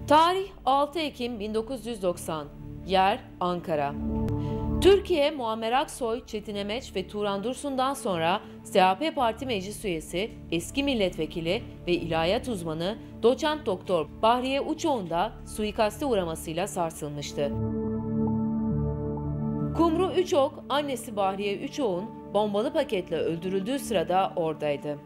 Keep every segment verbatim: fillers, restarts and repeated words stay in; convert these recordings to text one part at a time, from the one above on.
Tarih altı Ekim bin dokuz yüz doksan. Yer Ankara. Türkiye, Muammer Aksoy, Çetin Emeç ve Turan Dursun'dan sonra S H P Parti Meclis Üyesi, eski milletvekili ve ilahiyat uzmanı Doçent Doktor Bahriye Uçoğ'un da suikaste uğramasıyla sarsılmıştı. Kumru Üçok, annesi Bahriye Uçoğ'un bombalı paketle öldürüldüğü sırada oradaydı.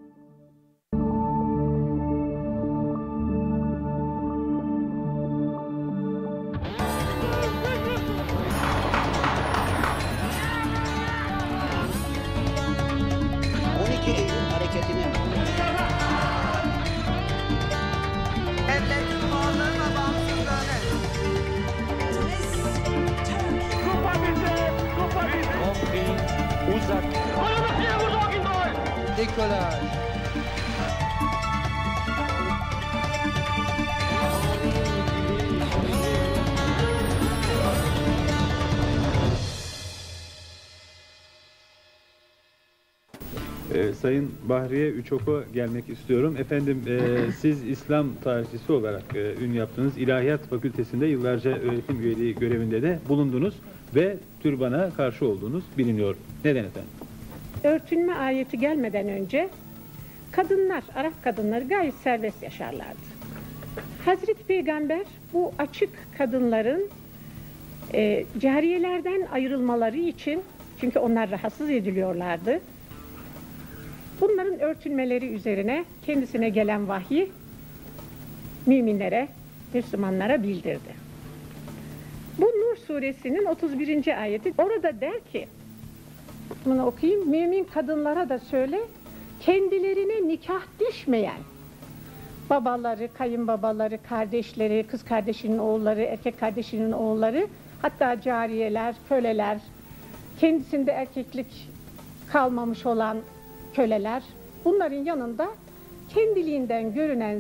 on iki Eylül hareketinin devletin varlığına ve bağımsızlığını Kupa bize! Kupa bize! Uzak. Dekolaj. Ee, Sayın Bahriye Uçok'a gelmek istiyorum. Efendim e, siz İslam tarihçisi olarak e, ün yaptınız. İlahiyat Fakültesi'nde yıllarca öğretim üyeliği görevinde de bulundunuz ve türbana karşı olduğunuz biliniyor. Neden efendim? Örtünme ayeti gelmeden önce kadınlar, Arap kadınları gayet serbest yaşarlardı. Hazreti Peygamber bu açık kadınların e, cariyelerden ayrılmaları için, çünkü onlar rahatsız ediliyorlardı, bunların örtünmeleri üzerine kendisine gelen vahyi müminlere, Müslümanlara bildirdi. Bu Nur suresinin otuz birinci ayeti orada der ki, bunu okuyayım, mümin kadınlara da söyle, kendilerine nikah düşmeyen babaları, kayınbabaları, kardeşleri, kız kardeşinin oğulları, erkek kardeşinin oğulları, hatta cariyeler, köleler, kendisinde erkeklik kalmamış olan köleler, bunların yanında kendiliğinden görünen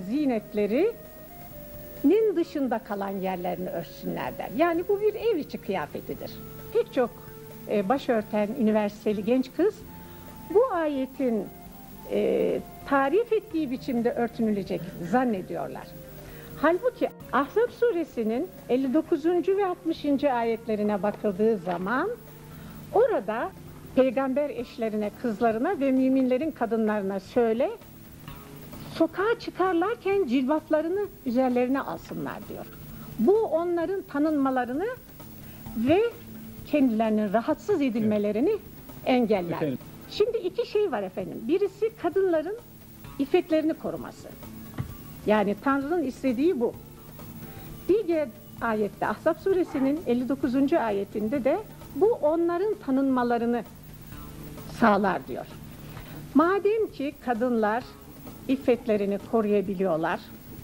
zinetlerinin dışında kalan yerlerini örtsünler der. Yani bu bir ev içi kıyafetidir. Pek çok e, başörten üniversiteli genç kız bu ayetin e, tarif ettiği biçimde örtünülecek zannediyorlar. Halbuki Ahzab suresinin elli dokuzuncu ve altmışıncı ayetlerine bakıldığı zaman orada peygamber eşlerine, kızlarına ve müminlerin kadınlarına söyle, sokağa çıkarlarken cilbaplarını üzerlerine alsınlar diyor. Bu onların tanınmalarını ve kendilerinin rahatsız edilmelerini engeller. Efendim? Şimdi iki şey var efendim. Birisi kadınların iffetlerini koruması. Yani Tanrı'nın istediği bu. Bir diğer ayette, Ahzab suresinin elli dokuzuncu ayetinde de bu onların tanınmalarını sağlar diyor. Madem ki kadınlar iffetlerini koruyabiliyorlar,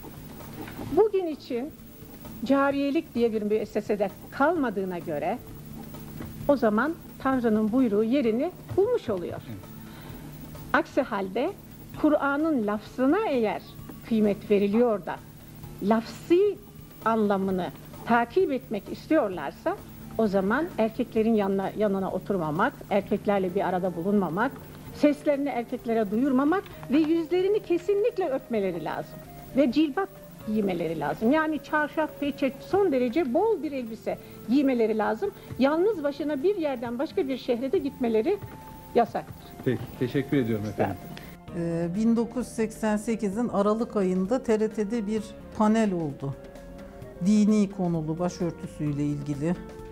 bugün için cariyelik diye bir müessesede kalmadığına göre o zaman Tanrı'nın buyruğu yerini bulmuş oluyor. Aksi halde Kur'an'ın lafzına eğer kıymet veriliyor da lafzi anlamını takip etmek istiyorlarsa o zaman erkeklerin yanına, yanına oturmamak, erkeklerle bir arada bulunmamak, seslerini erkeklere duyurmamak ve yüzlerini kesinlikle örtmeleri lazım. Ve cilbap giymeleri lazım. Yani çarşaf, peçet, son derece bol bir elbise giymeleri lazım. Yalnız başına bir yerden başka bir şehre de gitmeleri yasaktır. Peki, teşekkür ediyorum efendim. Ee, bin dokuz yüz seksen sekizin Aralık ayında T R T'de bir panel oldu. Dini konulu başörtüsüyle ilgili.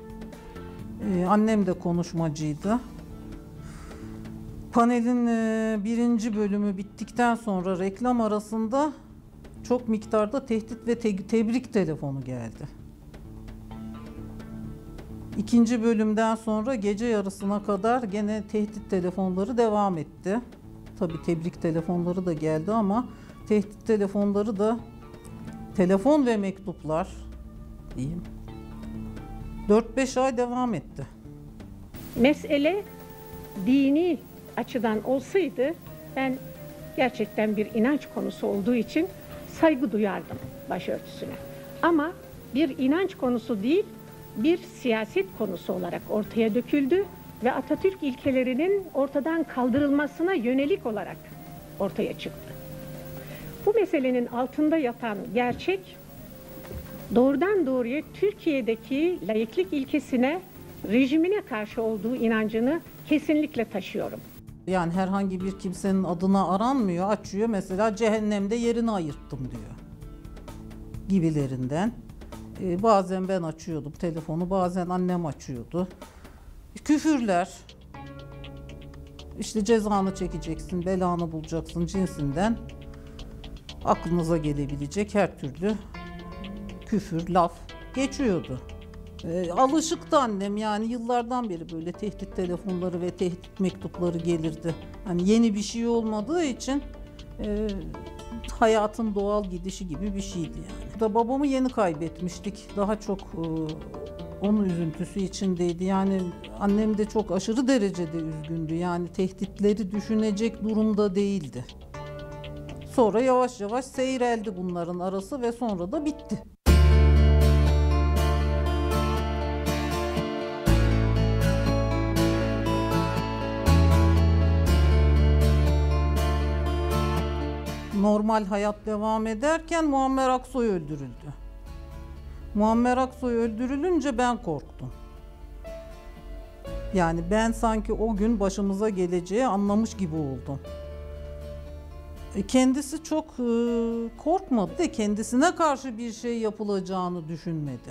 Ee, annem de konuşmacıydı. Panelin e, birinci bölümü bittikten sonra reklam arasında çok miktarda tehdit ve te tebrik telefonu geldi. İkinci bölümden sonra gece yarısına kadar gene tehdit telefonları devam etti. Tabii tebrik telefonları da geldi ama tehdit telefonları da, telefon ve mektuplar diyeyim, dört beş ay devam etti. Mesele dini açıdan olsaydı ben gerçekten bir inanç konusu olduğu için saygı duyardım başörtüsüne. Ama bir inanç konusu değil, bir siyaset konusu olarak ortaya döküldü ve Atatürk ilkelerinin ortadan kaldırılmasına yönelik olarak ortaya çıktı. Bu meselenin altında yatan gerçek, doğrudan doğruya Türkiye'deki laiklik ilkesine, rejimine karşı olduğu inancını kesinlikle taşıyorum. Yani herhangi bir kimsenin adına aranmıyor, açıyor mesela cehennemde yerini ayırttım diyor gibilerinden. Ee, bazen ben açıyordum telefonu, bazen annem açıyordu. Küfürler, işte cezanı çekeceksin, belanı bulacaksın cinsinden aklınıza gelebilecek her türlü küfür, laf geçiyordu. E, alışıktı annem, yani yıllardan beri böyle tehdit telefonları ve tehdit mektupları gelirdi. Hani yeni bir şey olmadığı için e, hayatın doğal gidişi gibi bir şeydi yani. Da babamı yeni kaybetmiştik. Daha çok e, onun üzüntüsü içindeydi. Yani annem de çok aşırı derecede üzgündü. Yani tehditleri düşünecek durumda değildi. Sonra yavaş yavaş seyreldi bunların arası ve sonra da bitti. Normal hayat devam ederken Muammer Aksoy öldürüldü. Muammer Aksoy öldürülünce ben korktum. Yani ben sanki o gün başımıza geleceği anlamış gibi oldum. Kendisi çok e, korkmadı da kendisine karşı bir şey yapılacağını düşünmedi.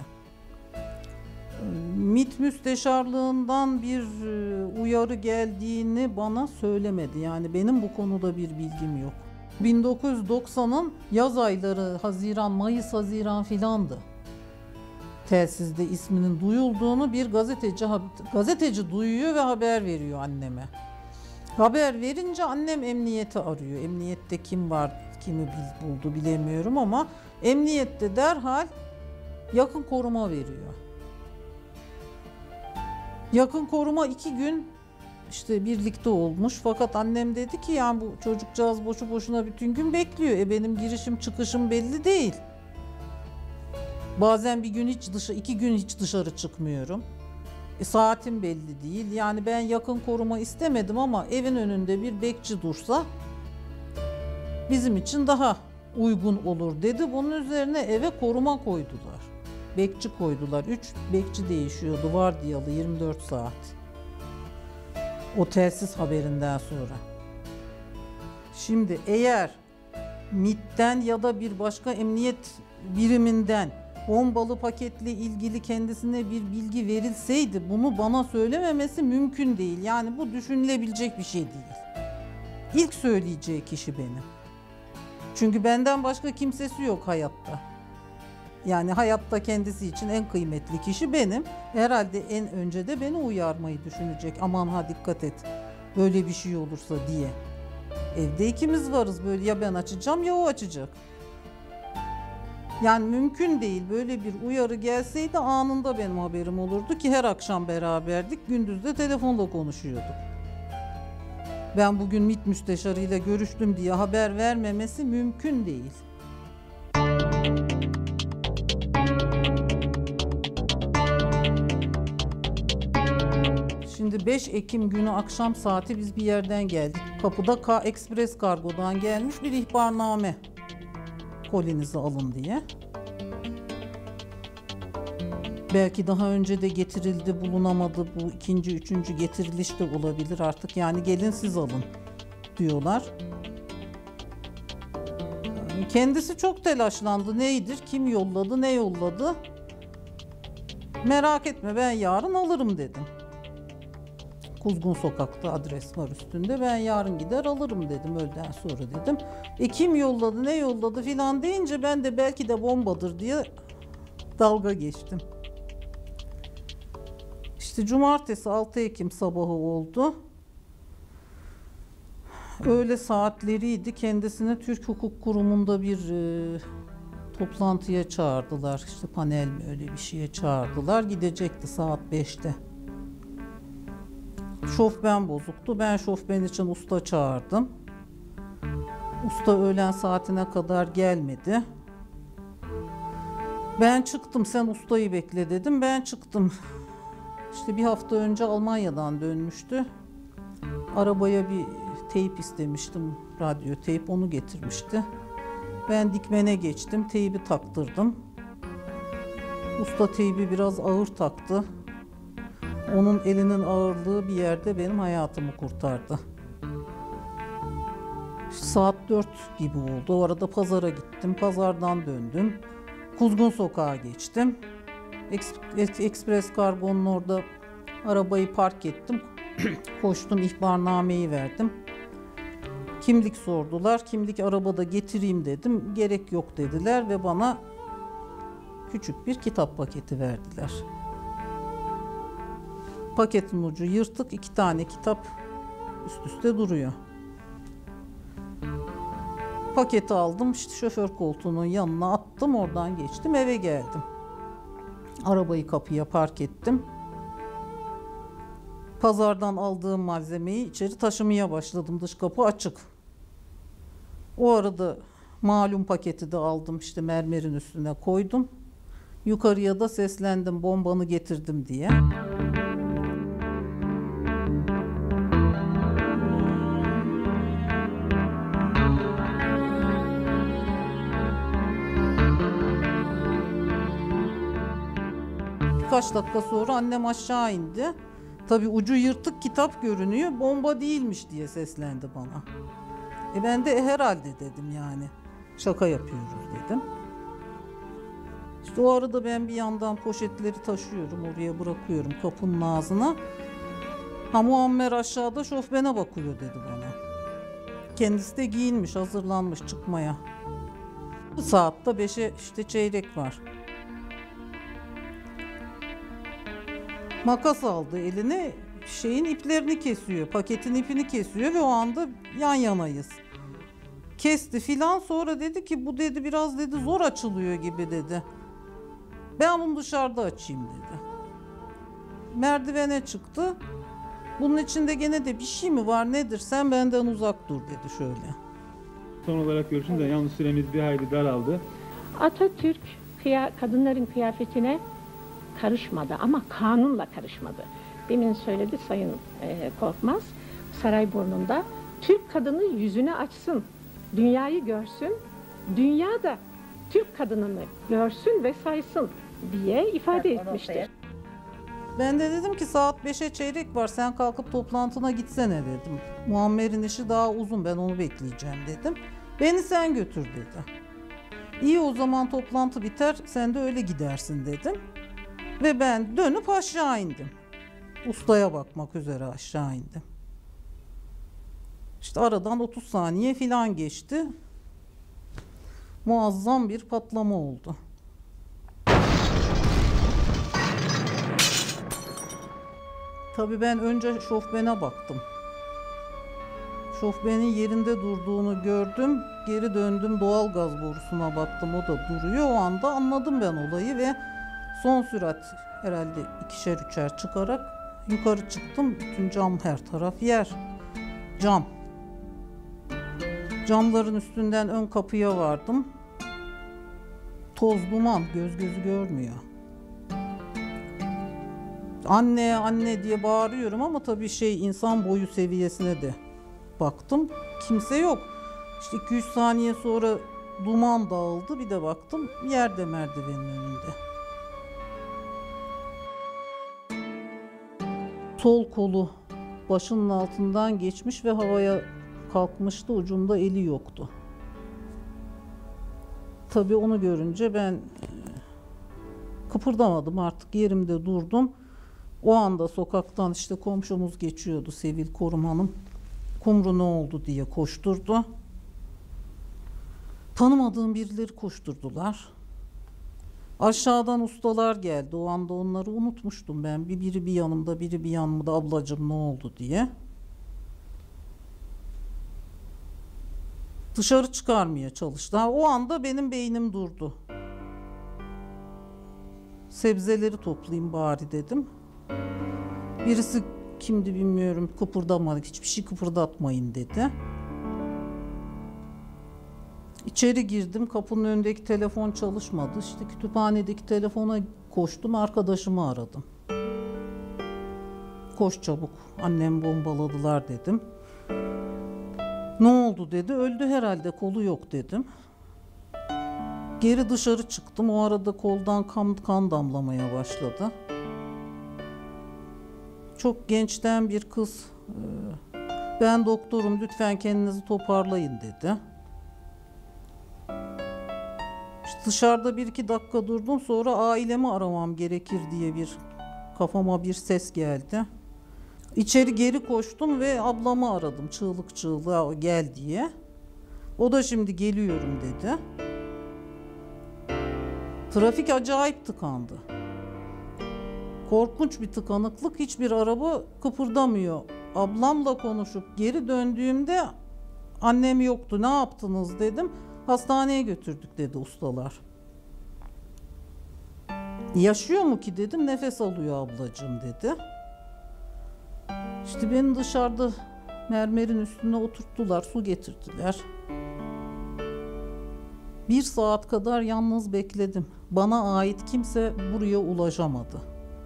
MİT müsteşarlığından bir e, uyarı geldiğini bana söylemedi. Yani benim bu konuda bir bilgim yok. bin dokuz yüz doksanın yaz ayları, Haziran, Mayıs, Haziran filandı. Telsizde isminin duyulduğunu bir gazeteci gazeteci duyuyor ve haber veriyor anneme. Haber verince annem emniyeti arıyor. Emniyette kim var, kimi buldu bilemiyorum ama emniyette derhal yakın koruma veriyor. Yakın koruma iki gün işte birlikte olmuş, fakat annem dedi ki yani bu çocukcağız boşu boşuna bütün gün bekliyor. E benim girişim çıkışım belli değil. Bazen bir gün hiç dışarı, iki gün hiç dışarı çıkmıyorum. E, saatim belli değil. Yani ben yakın koruma istemedim ama evin önünde bir bekçi dursa bizim için daha uygun olur dedi. Bunun üzerine eve koruma koydular. Bekçi koydular. Üç bekçi değişiyordu vardiyalı yirmi dört saat. O telsiz haberinden sonra. Şimdi eğer MİT'ten ya da bir başka emniyet biriminden bombalı paketle ilgili kendisine bir bilgi verilseydi bunu bana söylememesi mümkün değil. Yani bu düşünülebilecek bir şey değil. İlk söyleyeceği kişi benim. Çünkü benden başka kimsesi yok hayatta. Yani hayatta kendisi için en kıymetli kişi benim. Herhalde en önce de beni uyarmayı düşünecek. Aman ha dikkat et böyle bir şey olursa diye. Evde ikimiz varız, böyle ya ben açacağım ya o açacak. Yani mümkün değil, böyle bir uyarı gelseydi anında benim haberim olurdu ki her akşam beraberdik, gündüz de telefonla konuşuyorduk. Ben bugün MİT müsteşarıyla görüştüm diye haber vermemesi mümkün değil. Şimdi beş Ekim günü akşam saati biz bir yerden geldik. Kapıda K Express Kargo'dan gelmiş bir ihbarname. Kolinizi alın diye. Belki daha önce de getirildi, bulunamadı. Bu ikinci, üçüncü getiriliş de olabilir artık. Yani gelin siz alın diyorlar. Kendisi çok telaşlandı. Neydir? Kim yolladı? Ne yolladı? Merak etme ben yarın alırım dedim. Kuzgun Sokak'ta adres var üstünde. Ben yarın gider alırım dedim öğleden sonra dedim. E kim yolladı, ne yolladı filan deyince ben de belki de bombadır diye dalga geçtim. İşte cumartesi altı Ekim sabahı oldu. Öğle saatleriydi. Kendisine Türk Hukuk Kurumu'nda bir e, toplantıya çağırdılar. İşte panel mi öyle bir şeye çağırdılar. Gidecekti saat beşte. Şofben bozuktu. Ben şofben için usta çağırdım. Usta öğlen saatine kadar gelmedi. Ben çıktım, sen ustayı bekle dedim. Ben çıktım. İşte bir hafta önce Almanya'dan dönmüştü. Arabaya bir teyp istemiştim, radyo teyp, onu getirmişti. Ben dikmene geçtim, teybi taktırdım. usta teybi biraz ağır taktı. Onun elinin ağırlığı bir yerde benim hayatımı kurtardı. Saat dört gibi oldu. O arada pazara gittim. Pazardan döndüm. Kuzgun Sokağa geçtim. Eks- Ekspres Kargo'nun orada arabayı park ettim. Koştum, ihbarnameyi verdim. Kimlik sordular. Kimlik arabada getireyim dedim. Gerek yok dediler ve bana küçük bir kitap paketi verdiler. Paketin ucu yırtık, iki tane kitap üst üste duruyor. Paketi aldım, işte şoför koltuğunun yanına attım, oradan geçtim, eve geldim. Arabayı kapıya park ettim. Pazardan aldığım malzemeyi içeri taşımaya başladım, dış kapı açık. O arada malum paketi de aldım, işte mermerin üstüne koydum. Yukarıya da seslendim, bombanı getirdim diye. Birkaç dakika sonra annem aşağı indi. Tabii ucu yırtık kitap görünüyor, bomba değilmiş diye seslendi bana. E ben de herhalde dedim yani. Şaka yapıyoruz dedim. İşte o arada ben bir yandan poşetleri taşıyorum, oraya bırakıyorum kapının ağzına. Ha Muammer aşağıda şofbene bakıyor dedi bana. Kendisi de giyinmiş, hazırlanmış çıkmaya. Saatte beşe işte çeyrek var. Makas aldı eline, şeyin iplerini kesiyor, paketin ipini kesiyor ve o anda yan yanayız. Kesti filan, sonra dedi ki bu dedi biraz dedi zor açılıyor gibi dedi. Ben bunu dışarıda açayım dedi. Merdivene çıktı. Bunun içinde gene de bir şey mi var nedir, sen benden uzak dur dedi şöyle. Son olarak görüşünüz de yalnız süremiz bir hayli daraldı. Atatürk kıya, kadınların kıyafetine karışmadı ama kanunla karışmadı. Demin söyledi Sayın e, Korkmaz, Sarayburnu'nda Türk kadını yüzünü açsın, dünyayı görsün, dünya da Türk kadınını görsün ve saysın diye ifade etmiştir. Ben de dedim ki saat beşe çeyrek var, sen kalkıp toplantına gitsene dedim. Muammer'in işi daha uzun, ben onu bekleyeceğim dedim. Beni sen götür dedi. İyi, o zaman toplantı biter, sen de öyle gidersin dedim. Ve ben dönüp aşağı indim. Ustaya bakmak üzere aşağı indim. İşte aradan otuz saniye filan geçti. Muazzam bir patlama oldu. Tabii ben önce şofbene baktım. Şofbenin yerinde durduğunu gördüm. Geri döndüm, doğal gaz borusuna baktım, o da duruyor. O anda anladım ben olayı ve son sürat herhalde ikişer üçer çıkarak yukarı çıktım. Bütün cam, her taraf yer. Cam. Camların üstünden ön kapıya vardım. Toz duman, göz gözü görmüyor. Anne anne diye bağırıyorum ama tabii şey, insan boyu seviyesine de baktım. Kimse yok. İşte iki üç saniye sonra duman dağıldı. Bir de baktım yerde, merdivenin önünde. Sol kolu başının altından geçmiş ve havaya kalkmıştı. Ucunda eli yoktu. Tabii onu görünce ben kıpırdamadım, artık yerimde durdum. O anda sokaktan işte komşumuz geçiyordu, Sevil Korum Hanım. Kumru ne oldu diye koşturdu. Tanımadığım birileri koşturdular. Aşağıdan ustalar geldi. O anda onları unutmuştum ben. Bir biri bir yanımda, biri bir yanımda, ablacığım ne oldu diye. Dışarı çıkarmaya çalıştı. Ha, o anda benim beynim durdu. Sebzeleri toplayayım bari dedim. Birisi kimdi bilmiyorum, kıpırdamadık, hiçbir şey kıpırdatmayın dedi. İçeri girdim, kapının önündeki telefon çalışmadı. İşte kütüphanedeki telefona koştum, arkadaşımı aradım. Koş çabuk, annem bombaladılar dedim. Ne oldu dedi, öldü herhalde, kolu yok dedim. Geri dışarı çıktım. O arada koldan kan, kan damlamaya başladı. Çok gençten bir kız, ben doktorum lütfen kendinizi toparlayın dedi. İşte dışarıda bir iki dakika durdum, sonra ailemi aramam gerekir diye bir kafama bir ses geldi. İçeri geri koştum ve ablamı aradım çığlık çığlığa gel diye. O da şimdi geliyorum dedi. Trafik acayip tıkandı. Korkunç bir tıkanıklık, hiçbir araba kıpırdamıyor. Ablamla konuşup geri döndüğümde annem yoktu. Ne yaptınız dedim. Hastaneye götürdük dedi ustalar. Yaşıyor mu ki dedim. Nefes alıyor ablacığım dedi. İşte beni dışarıda mermerin üstüne oturttular, su getirdiler. Bir saat kadar yalnız bekledim. Bana ait kimse buraya ulaşamadı.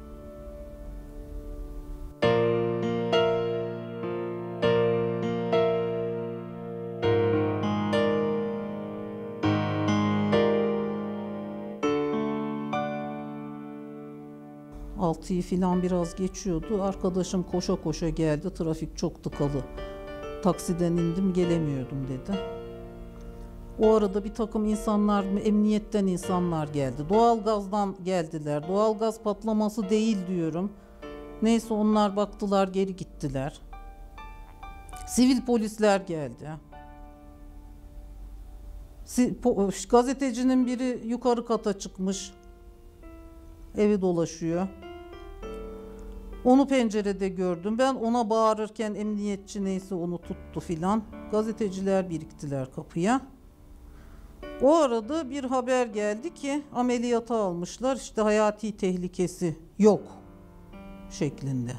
altıyı falan biraz geçiyordu. Arkadaşım koşa koşa geldi. Trafik çok tıkalı. Taksiden indim, gelemiyordum dedi. O arada bir takım insanlar, emniyetten insanlar geldi. Doğalgazdan geldiler. Doğalgaz patlaması değil diyorum. Neyse onlar baktılar, geri gittiler. Sivil polisler geldi. Gazetecinin biri yukarı kata çıkmış. Evi dolaşıyor. Onu pencerede gördüm. Ben ona bağırırken emniyetçi neyse onu tuttu filan. Gazeteciler biriktiler kapıya. O arada bir haber geldi ki ameliyata almışlar. İşte hayati tehlikesi yok şeklinde.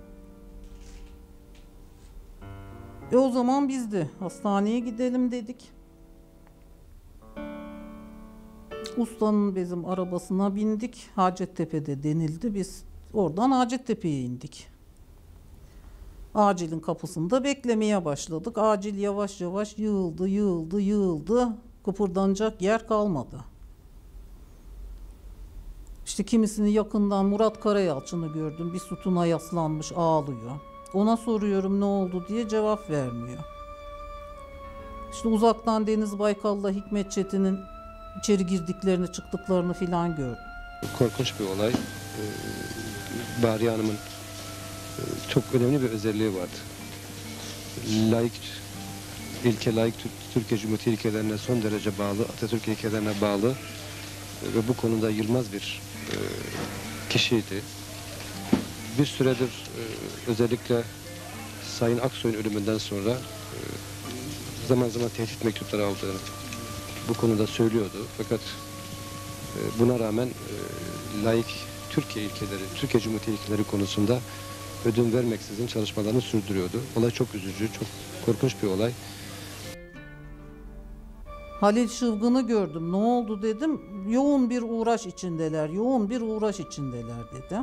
E o zaman biz de hastaneye gidelim dedik. Ustanın bizim arabasına bindik. Hacettepe'de denildi. Biz oradan Hacettepe'ye indik. Acilin kapısında beklemeye başladık. Acil yavaş yavaş yığıldı, yığıldı, yığıldı. Kıpırdanacak yer kalmadı. İşte kimisini yakından Murat Karayalçın'ı gördüm. Bir sütuna yaslanmış ağlıyor. Ona soruyorum ne oldu diye cevap vermiyor. İşte uzaktan Deniz Baykal'la Hikmet Çetin'in içeri girdiklerini, çıktıklarını filan gördüm. Korkunç bir olay. Ee, Bariye Hanım'ın e, çok önemli bir özelliği vardı. Laik ilke, laik Türkiye Cumhuriyeti ilkelerine son derece bağlı, Atatürk ilkelerine bağlı ve bu konuda yılmaz bir e, kişiydi. Bir süredir e, özellikle Sayın Aksoy'un ölümünden sonra e, zaman zaman tehdit mektupları aldığını bu konuda söylüyordu. Fakat e, buna rağmen e, laik Türkiye ilkeleri, Türkiye Cumhuriyeti ilkeleri konusunda ödün vermeksizin çalışmalarını sürdürüyordu. Olay çok üzücü, çok korkunç bir olay. Halil Şıvgın'ı gördüm. Ne oldu dedim. Yoğun bir uğraş içindeler, yoğun bir uğraş içindeler dedi.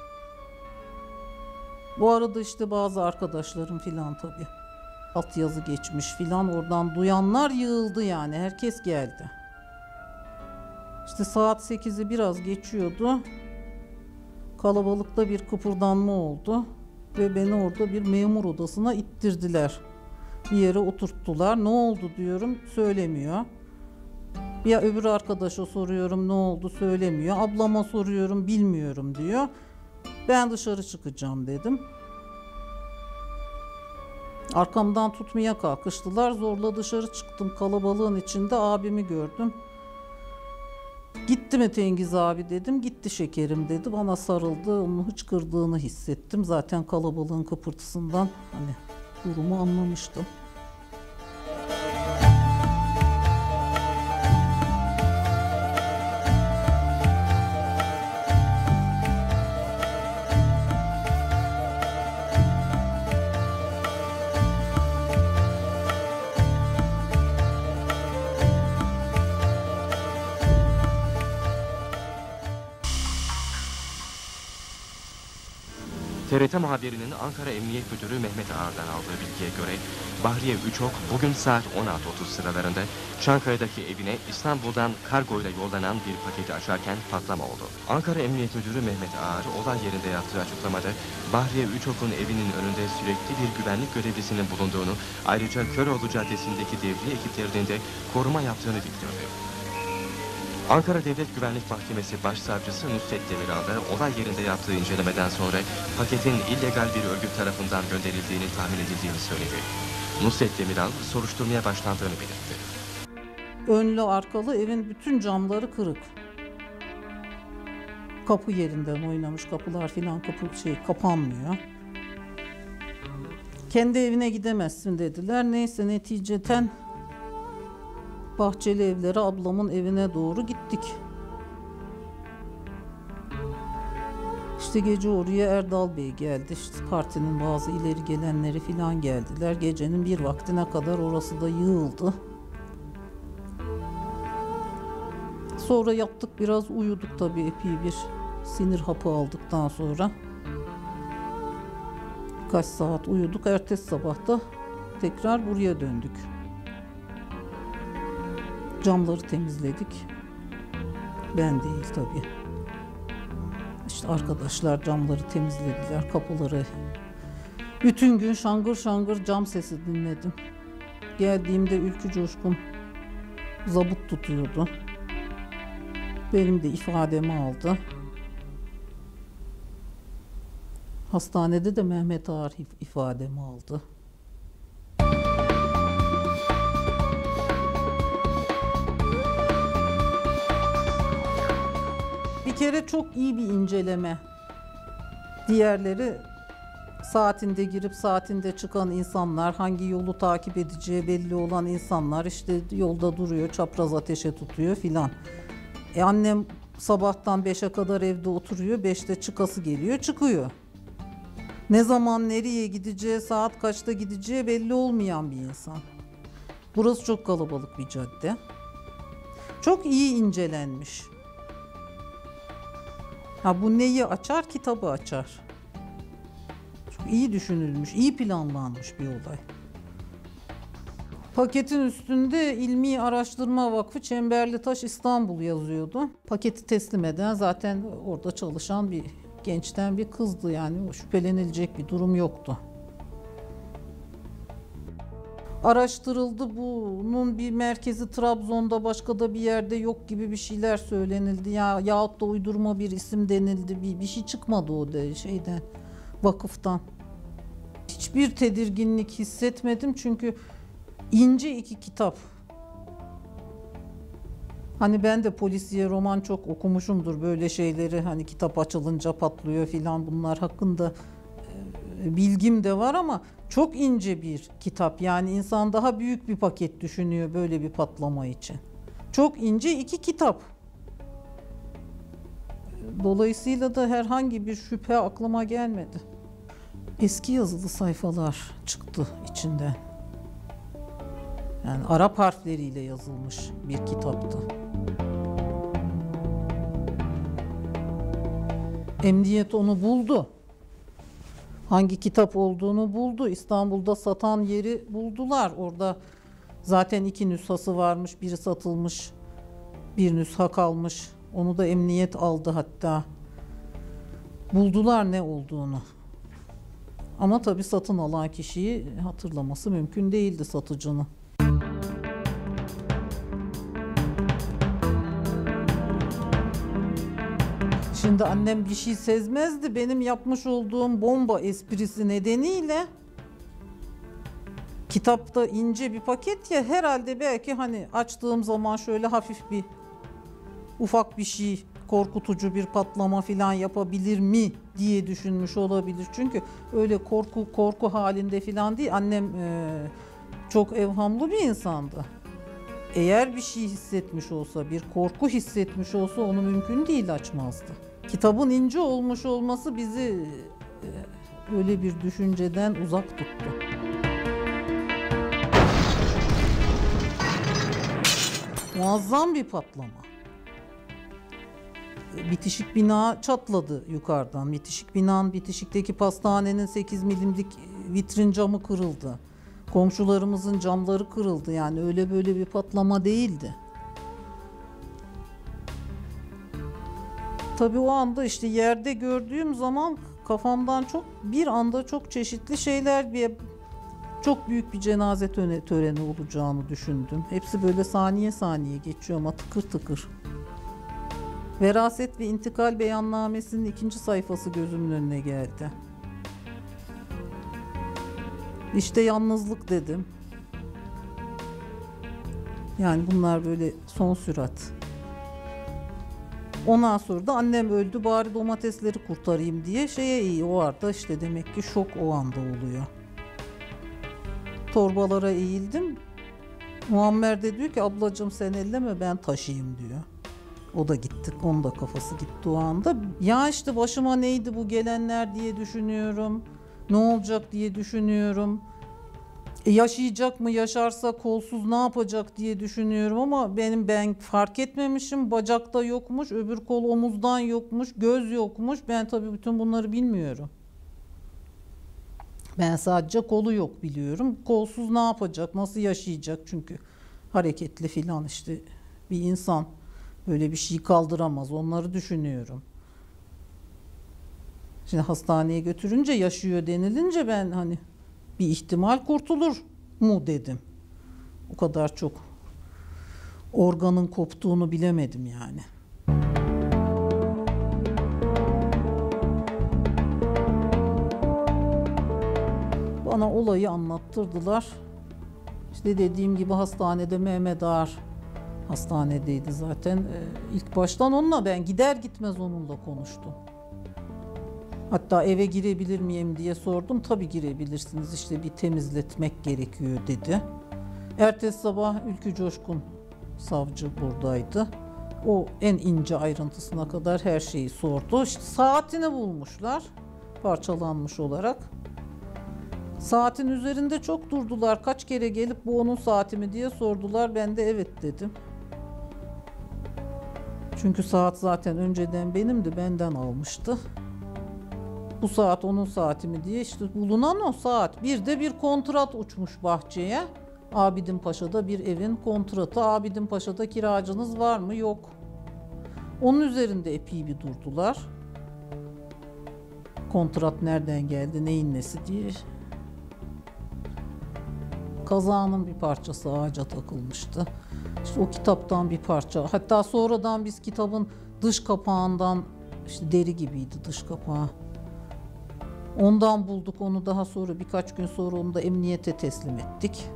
Bu arada işte bazı arkadaşlarım filan tabii. Altyazı geçmiş filan, oradan duyanlar yığıldı yani. Herkes geldi. İşte saat sekizi biraz geçiyordu. Kalabalıkta bir kıpırdanma oldu. Ve beni orada bir memur odasına ittirdiler. Bir yere oturttular. Ne oldu diyorum, söylemiyor. Ya öbür arkadaşa soruyorum ne oldu, söylemiyor. Ablama soruyorum, bilmiyorum diyor. Ben dışarı çıkacağım dedim. Arkamdan tutmaya kalkıştılar. Zorla dışarı çıktım. Kalabalığın içinde abimi gördüm. Gitti mi Tengiz abi dedim. Gitti şekerim dedi. Bana sarıldı. Onun hıçkırdığını hissettim. Zaten kalabalığın kıpırtısından hani durumu anlamıştım. T R T muhabirinin Ankara Emniyet Müdürü Mehmet Ağar'dan aldığı bilgiye göre Bahriye Üçok bugün saat on altı otuz sıralarında Çankaya'daki evine İstanbul'dan kargoyla yollanan bir paketi açarken patlama oldu. Ankara Emniyet Müdürü Mehmet Ağar olay yerinde yaptığı açıklamada Bahriye Üçok'un evinin önünde sürekli bir güvenlik görevlisinin bulunduğunu, ayrıca Köroğlu Caddesi'ndeki devriye ekiplerinin de koruma yaptığını bildirdi. Ankara Devlet Güvenlik Mahkemesi Başsavcısı Nusret Demiral da olay yerinde yaptığı incelemeden sonra paketin illegal bir örgüt tarafından gönderildiğini tahmin edildiğini söyledi. Nusret Demiral soruşturmaya başlandığını belirtti. Önlü arkalı evin bütün camları kırık. Kapı yerinden oynamış, kapılar filan kapı şey kapanmıyor. Kendi evine gidemezsin dediler. Neyse neticeten Bahçeli Evlere ablamın evine doğru gittik. İşte gece oraya Erdal Bey geldi. İşte partinin bazı ileri gelenleri filan geldiler. Gecenin bir vaktine kadar orası da yığıldı. Sonra yattık, biraz uyuduk tabii, epey bir sinir hapı aldıktan sonra. Kaç saat uyuduk. Ertesi sabah da tekrar buraya döndük. Camları temizledik. Ben değil tabii. İşte arkadaşlar camları temizlediler, kapıları. Bütün gün şangır şangır cam sesi dinledim. Geldiğimde Ülkü Coşkun zabıt tutuyordu. Benim de ifademi aldı. Hastanede de Mehmet Ağar ifademi aldı. Bir kere çok iyi bir inceleme. Diğerleri saatinde girip saatinde çıkan insanlar, hangi yolu takip edeceği belli olan insanlar işte yolda duruyor, çapraz ateşe tutuyor filan. E annem sabahtan beşe kadar evde oturuyor, beşte çıkası geliyor, çıkıyor. Ne zaman nereye gideceği, saat kaçta gideceği belli olmayan bir insan. Burası çok kalabalık bir cadde. Çok iyi incelenmiş. Ha bu neyi açar? Kitabı açar. Çok iyi düşünülmüş, iyi planlanmış bir olay. Paketin üstünde İlmi Araştırma Vakfı Çemberlitaş İstanbul yazıyordu. Paketi teslim eden zaten orada çalışan bir gençten bir kızdı, yani şüphelenilecek bir durum yoktu. Araştırıldı, bunun bir merkezi Trabzon'da, başka da bir yerde yok gibi bir şeyler söylenildi. Ya yahut da uydurma bir isim denildi. Bir, bir şey çıkmadı o de şeyden, vakıftan. Hiçbir tedirginlik hissetmedim çünkü ince iki kitap. Hani ben de polisiye roman çok okumuşumdur, böyle şeyleri hani kitap açılınca patlıyor filan, bunlar hakkında e, bilgim de var ama çok ince bir kitap. Yani insan daha büyük bir paket düşünüyor böyle bir patlama için. Çok ince iki kitap. Dolayısıyla da herhangi bir şüphe aklıma gelmedi. Eski yazılı sayfalar çıktı içinden. Yani Arap harfleriyle yazılmış bir kitaptı. Emniyet onu buldu. Hangi kitap olduğunu buldu. İstanbul'da satan yeri buldular. Orada zaten iki nüshası varmış. Biri satılmış, bir nüsha kalmış. Onu da emniyet aldı hatta. Buldular ne olduğunu. Ama tabii satın alan kişiyi hatırlaması mümkün değildi, satıcının. Şimdi annem bir şey sezmezdi. Benim yapmış olduğum bomba esprisi nedeniyle, kitapta ince bir paket ya, herhalde belki hani açtığım zaman şöyle hafif bir ufak bir şey, korkutucu bir patlama falan yapabilir mi diye düşünmüş olabilir. Çünkü öyle korku korku halinde falan değil. Annem e, çok evhamlı bir insandı. Eğer bir şey hissetmiş olsa, bir korku hissetmiş olsa onu mümkün değil açmazdı. Kitabın ince olmuş olması bizi e, öyle bir düşünceden uzak tuttu. Muazzam bir patlama. bitişik bina çatladı yukarıdan. Bitişik binanın, bitişikteki pastanenin sekiz milimlik vitrin camı kırıldı. Komşularımızın camları kırıldı. Yani öyle böyle bir patlama değildi. Tabii o anda işte yerde gördüğüm zaman kafamdan çok bir anda çok çeşitli şeyler, bir çok büyük bir cenaze töreni olacağını düşündüm. Hepsi böyle saniye saniye geçiyor ama tıkır tıkır. Veraset ve intikal beyannamesinin ikinci sayfası gözümün önüne geldi. İşte yalnızlık dedim. Yani bunlar böyle son sürat. Ondan sonra da annem öldü, bari domatesleri kurtarayım diye şeye iyi. O arada işte demek ki şok o anda oluyor. Torbalara eğildim. Muammer de diyor ki ablacığım sen elleme ben taşıyayım diyor. O da gitti. Onun da kafası gitti o anda. Ya işte başıma neydi bu gelenler diye düşünüyorum. Ne olacak diye düşünüyorum. E yaşayacak mı, yaşarsa kolsuz ne yapacak diye düşünüyorum ama benim ben fark etmemişim. Bacakta yokmuş, öbür kol omuzdan yokmuş, göz yokmuş. Ben tabii bütün bunları bilmiyorum. Ben sadece kolu yok biliyorum. Kolsuz ne yapacak, nasıl yaşayacak çünkü hareketli filan işte bir insan böyle bir şey kaldıramaz. Onları düşünüyorum. Şimdi hastaneye götürünce yaşıyor denilince ben hani bir ihtimal kurtulur mu dedim. O kadar çok organın koptuğunu bilemedim yani. Bana olayı anlattırdılar. İşte dediğim gibi hastanede Mehmet Ağar hastanedeydi zaten. Ee, ilk baştan onunla ben gider gitmez onunla konuştum. Hatta eve girebilir miyim diye sordum. Tabii girebilirsiniz işte bir temizletmek gerekiyor dedi. Ertesi sabah Ülkü Coşkun savcı buradaydı. O en ince ayrıntısına kadar her şeyi sordu. İşte saatini bulmuşlar parçalanmış olarak. Saatin üzerinde çok durdular. Kaç kere gelip bu onun saati mi diye sordular. Ben de evet dedim. Çünkü saat zaten önceden benimdi, benden almıştı. Bu saat onun saati mi diye işte bulunan o saat. Bir de bir kontrat uçmuş bahçeye. Abidin Paşa'da bir evin kontratı. Abidin Paşa'da kiracınız var mı? Yok. Onun üzerinde epey bir durdular. Kontrat nereden geldi, neyin nesi diye. Kazağının bir parçası ağaca takılmıştı. İşte o kitaptan bir parça. Hatta sonradan biz kitabın dış kapağından, işte deri gibiydi dış kapağı. Ondan bulduk onu, daha sonra birkaç gün sonra onu da emniyete teslim ettik.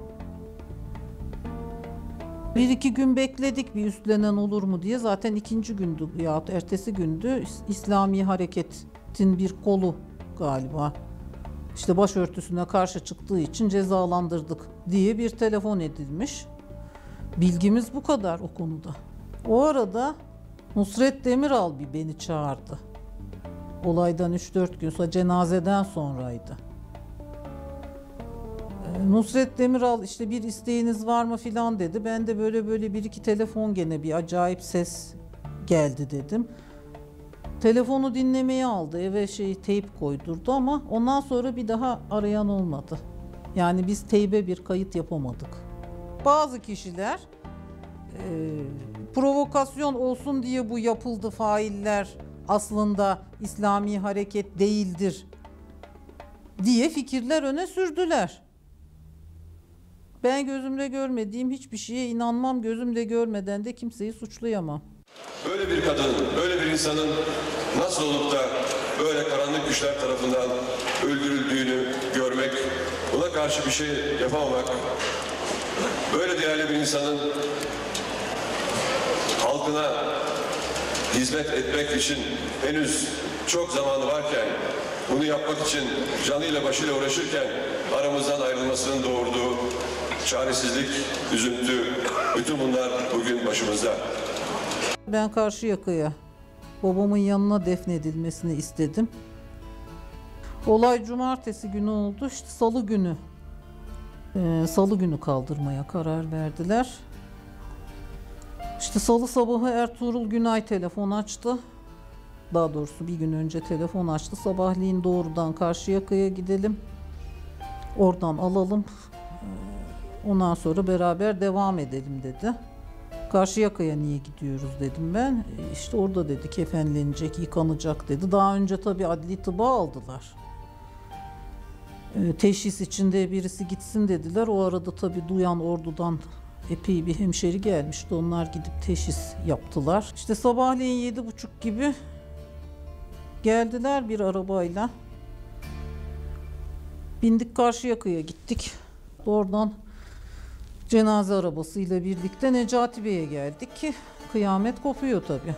Bir iki gün bekledik bir üstlenen olur mu diye. Zaten ikinci gündü yahut ertesi gündü. İslami Hareket'in bir kolu galiba. İşte başörtüsüne karşı çıktığı için cezalandırdık diye bir telefon edilmiş. Bilgimiz bu kadar o konuda. O arada Nusret Demiral bir beni çağırdı. Olaydan üç dört gün sonra, cenazeden sonraydı. Nusret Demiral işte bir isteğiniz var mı filan dedi. Ben de böyle böyle bir iki telefon gene bir acayip ses geldi dedim. Telefonu dinlemeye aldı, eve şey teyp koydurdu ama ondan sonra bir daha arayan olmadı. Yani biz teybe bir kayıt yapamadık. Bazı kişiler e, provokasyon olsun diye bu yapıldı, failler aslında İslami Hareket değildir diye fikirler öne sürdüler. Ben gözümle görmediğim hiçbir şeye inanmam, gözümle görmeden de kimseyi suçlayamam. Böyle bir kadının, böyle bir insanın nasıl olup da böyle karanlık güçler tarafından öldürüldüğünü görmek, buna karşı bir şey yapamamak, böyle değerli bir insanın halkına hizmet etmek için henüz çok zamanı varken, bunu yapmak için canıyla başıyla uğraşırken aramızdan ayrılmasının doğurduğu çaresizlik, üzüntü, bütün bunlar bugün başımızda. Ben Karşıyaka'ya babamın yanına defnedilmesini istedim. Olay cumartesi günü oldu. İşte salı günü e, salı günü kaldırmaya karar verdiler. İşte salı sabahı Ertuğrul Günay telefon açtı. Daha doğrusu bir gün önce telefon açtı. Sabahleyin doğrudan Karşıyaka'ya gidelim. Oradan alalım. Ondan sonra beraber devam edelim dedi. Karşıyaka'ya niye gidiyoruz dedim ben. İşte orada dedi kefenlenecek, yıkanacak dedi. Daha önce tabii adli tıba aldılar. Teşhis içinde birisi gitsin dediler. O arada tabii duyan ordudan epey bir hemşeri gelmişti. Onlar gidip teşhis yaptılar. İşte sabahleyin yedi buçuk gibi geldiler bir arabayla. Bindik Karşıyaka'ya gittik. Oradan cenaze arabasıyla birlikte Necati Bey'e geldik ki kıyamet kopuyor tabii.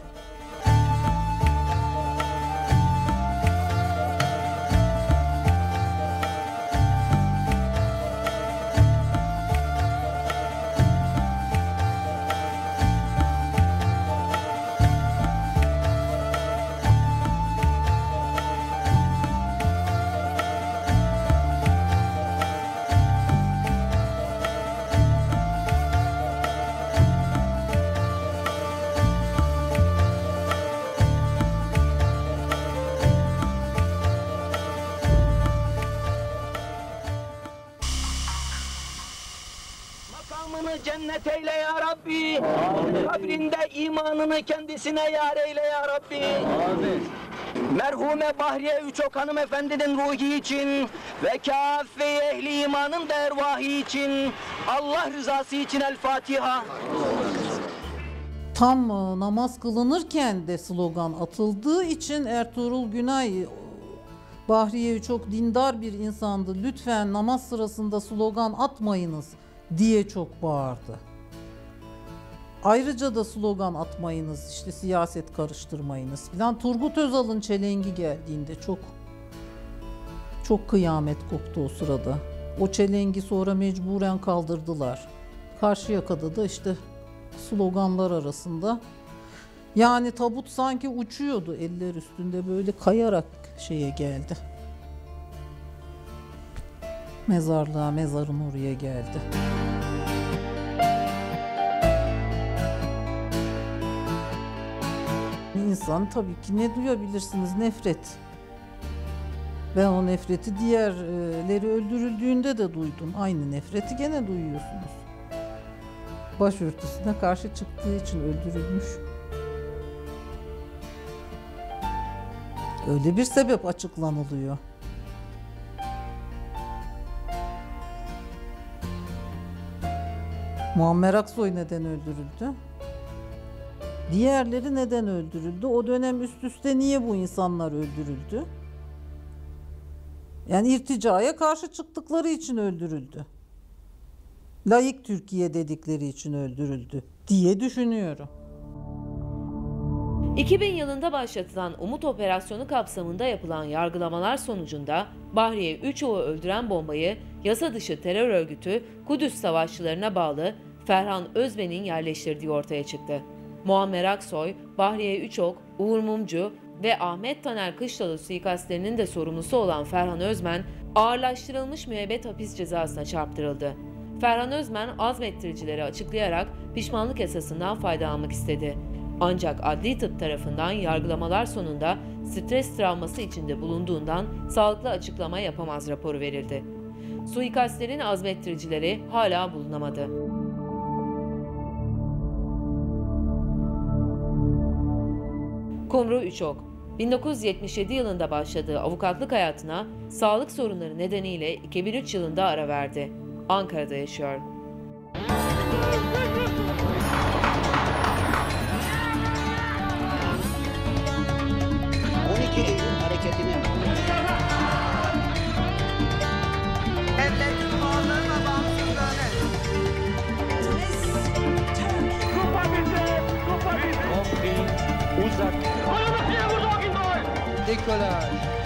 Makamını cennet eyle ya Rabbi. Amin. Kabrinde imanını kendisine yar eyle ya Rabbi. Amin. Merhume Bahriye Üçok hanımefendinin ruhi için ve kâfe ehli imanın da ervahı için Allah rızası için El Fatiha. Tam namaz kılınırken de slogan atıldığı için Ertuğrul Günay, Bahriye çok dindar bir insandı, lütfen namaz sırasında slogan atmayınız diye çok bağırdı. Ayrıca da slogan atmayınız, işte siyaset karıştırmayınız filan. Turgut Özal'ın çelengi geldiğinde çok çok kıyamet koptu o sırada. O çelengi sonra mecburen kaldırdılar. Karşıyaka'da da işte sloganlar arasında. Yani tabut sanki uçuyordu, eller üstünde böyle kayarak şeye geldi. Mezarlığa, mezarın oraya geldi. İnsan tabii ki ne duyabilirsiniz? Nefret. Ben o nefreti diğerleri öldürüldüğünde de duydum. Aynı nefreti gene duyuyorsunuz. Başörtüsüne karşı çıktığı için öldürülmüş. Öyle bir sebep açıklanılıyor. Muammer Aksoy neden öldürüldü? Diğerleri neden öldürüldü? O dönem üst üste niye bu insanlar öldürüldü? Yani irticaya karşı çıktıkları için öldürüldü. Layık Türkiye dedikleri için öldürüldü diye düşünüyorum. iki bin yılında başlatılan Umut Operasyonu kapsamında yapılan yargılamalar sonucunda Bahriye Üçok'u öldüren bombayı yasa dışı terör örgütü Kudüs Savaşçılarına bağlı Ferhan Özmen'in yerleştirdiği ortaya çıktı. Muammer Aksoy, Bahriye Üçok, Uğur Mumcu ve Ahmet Taner Kışlalı suikastlerinin de sorumlusu olan Ferhan Özmen, ağırlaştırılmış müebbet hapis cezasına çarptırıldı. Ferhan Özmen azmettiricileri açıklayarak pişmanlık esasından faydalanmak istedi. Ancak adli tıp tarafından yargılamalar sonunda stres travması içinde bulunduğundan sağlıklı açıklama yapamaz raporu verildi. Suikastlerin azmettiricileri hala bulunamadı. Kumru Üçok, bin dokuz yüz yetmiş yedi yılında başladığı avukatlık hayatına sağlık sorunları nedeniyle iki bin üç yılında ara verdi. Ankara'da yaşıyor. on iki Eylül hareketine Devletin varlığı ve bağımsızlığını. Kupa bize! Kupa bize! Uzak. Dekolaj.